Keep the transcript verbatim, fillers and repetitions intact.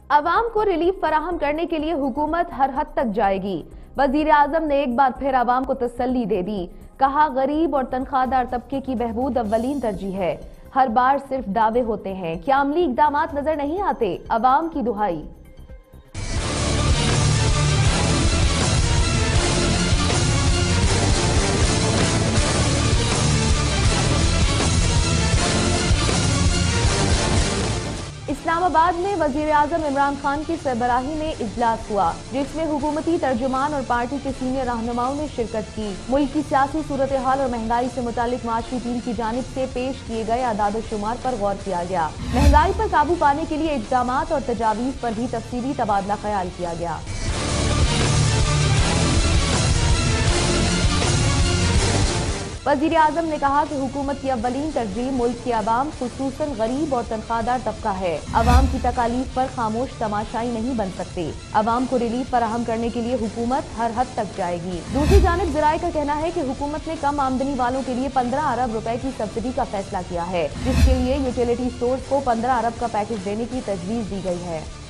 عوام کو ریلیف فراہم کرنے کے لیے حکومت ہر حد تک جائے گی۔ وزیر اعظم نے ایک بار پھر عوام کو تسلی دے دی۔ کہا غریب اور تنخواہ دار طبقے کی بہبود اولین ترجیح ہے۔ ہر بار صرف دعوے ہوتے ہیں، کیا عملی اقدامات نظر نہیں آتے؟ عوام کی دہائی۔ اسلام آباد میں وزیر اعظم عمران خان کی سربراہی میں اجلاس ہوا، جس میں حکومتی ترجمان اور پارٹی کے سینئر رہنماؤں نے شرکت کی۔ ملک کی سیاسی صورتحال اور مہنگائی سے متعلق معاشی ٹیم کی جانب سے پیش کیے گئے اعداد و شمار پر غور کیا گیا۔ مہنگائی پر قابو پانے کے لیے اقدامات اور تجاویز پر بھی تفصیلی تبادلہ خیال کیا گیا۔ وزیر اعظم نے کہا کہ حکومت کی اولین ترجیح ملک کے عوام خصوصاً غریب اور تنخواہ دار طبقہ ہے۔ عوام کی تکالیف پر خاموش تماشائی نہیں بن سکتے۔ عوام کو ریلیف فراہم کرنے کے لیے حکومت ہر حد تک جائے گی۔ دوسری جانب ذرائع کا کہنا ہے کہ حکومت نے کم آمدنی والوں کے لیے پندرہ ارب روپے کی سبسڈی کا فیصلہ کیا ہے، جس کے لیے یوٹیلیٹی اسٹورز کو پندرہ ارب کا پیکج دینے کی تجویز دی گئی ہے۔